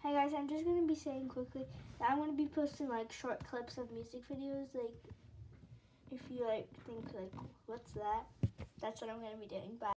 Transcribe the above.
Hi guys, I'm just going to be saying quickly that I'm going to be posting like short clips of music videos. Like if you like think like what's that? That's what I'm going to be doing. Bye.